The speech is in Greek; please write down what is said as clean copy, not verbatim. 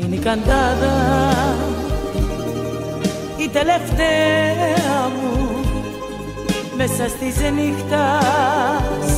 είναι η καντάδα η τελευταία μου μέσα στη νύχτα